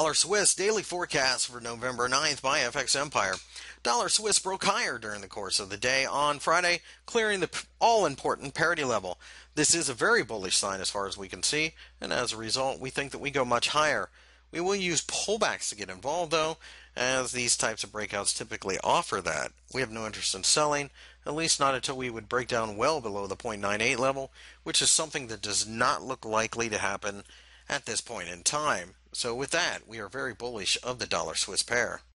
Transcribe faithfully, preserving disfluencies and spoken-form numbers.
Dollar Swiss daily forecast for November ninth by F X Empire. Dollar Swiss broke higher during the course of the day on Friday, clearing the all-important parity level. This is a very bullish sign as far as we can see, and as a result, we think that we go much higher. We will use pullbacks to get involved, though, as these types of breakouts typically offer that. We have no interest in selling, at least not until we would break down well below the zero point nine eight level, which is something that does not look likely to happen at this point in time. So with that, we are very bullish of the dollar Swiss pair.